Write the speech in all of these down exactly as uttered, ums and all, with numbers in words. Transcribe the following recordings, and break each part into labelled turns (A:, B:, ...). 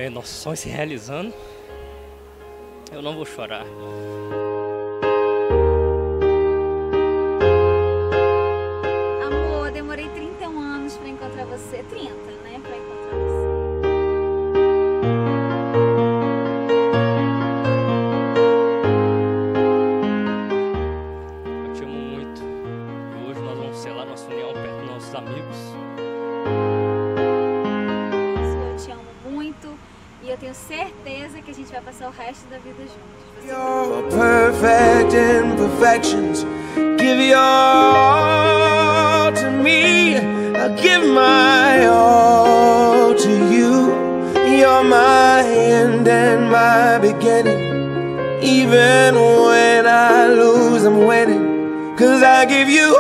A: vendo nossos sonhos se realizando, eu não vou chorar.
B: Amor, demorei trinta e um anos pra encontrar você. trinta, né? Pra encontrar você.
A: Eu te amo muito. E hoje nós vamos selar nossa união perto dos nossos amigos.
B: Eu te amo muito e eu tenho certeza que a gente vai passar o resto da vida juntos. Você...
C: You're perfect imperfections. Give your all to me. I give my all to you. You're my end and my beginning. Even when I lose, I'm winning. 'Cause I give you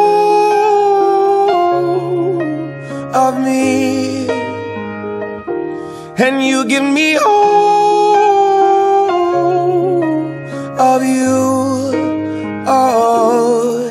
C: all of me, and you give me all of you. Oh,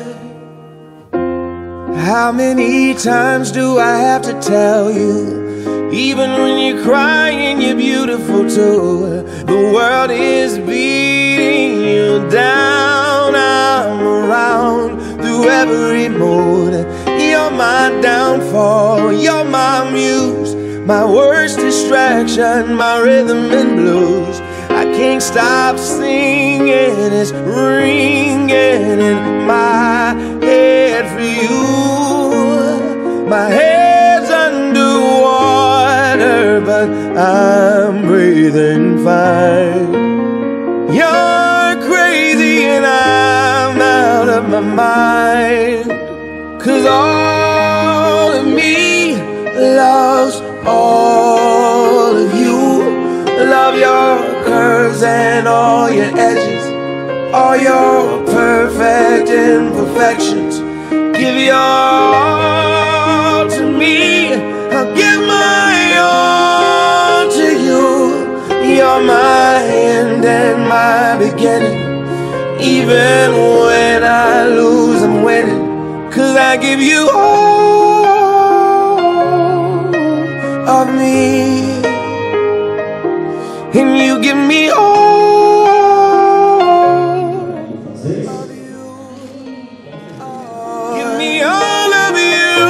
C: how many times do I have to tell you? Even when you're crying, you're beautiful too. The world is beating you down. I'm around through every mood. You're my downfall, you're my muse, my worst distraction, my rhythm and blues. I can't stop singing, it's ringing in my head for you. My head's underwater, but I'm breathing fine. You're crazy and I'm out of my mind. 'Cause all of me loves all of you. Love your curves and all your edges, all your perfect imperfections. Give your all to me, I'll give my all to you. You're my end and my beginning. Even when I lose, I'm winning. 'Cause I give you all of me, and you give me all of you. Give me all of you.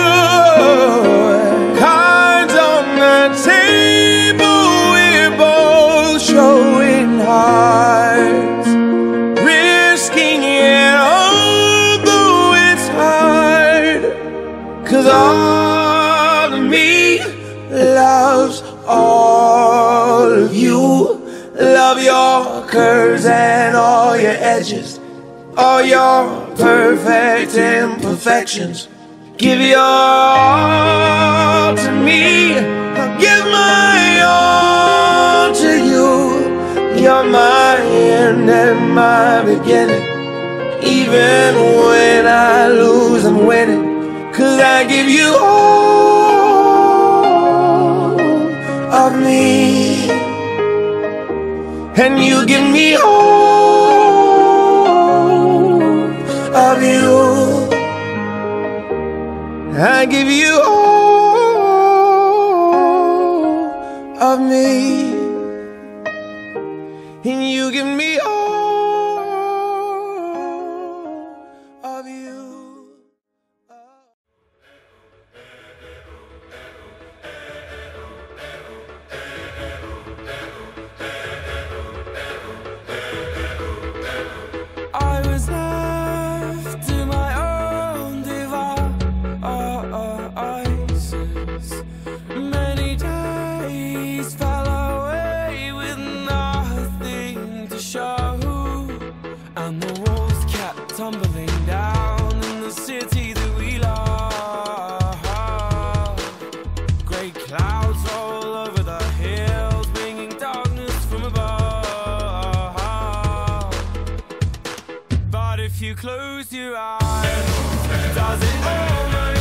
C: Cards on the table, we're both showing hearts, risking it although it's hard. 'Cause all of me loves all of you. Love your curves and all your edges, all your perfect imperfections. Give your all to me, I'll give my all to you. You're my end and my beginning. Even when I lose, I'm winning. 'Cause I give you all of me, and you give me all of you. I give you all of me, and you give me all of you. I was left to my own devices. Many days fell away with nothing to show, and the walls kept tumbling down in the city that we love. Grey clouds roll over the hills, bringing darkness from above. But if you close your eyes, does it all make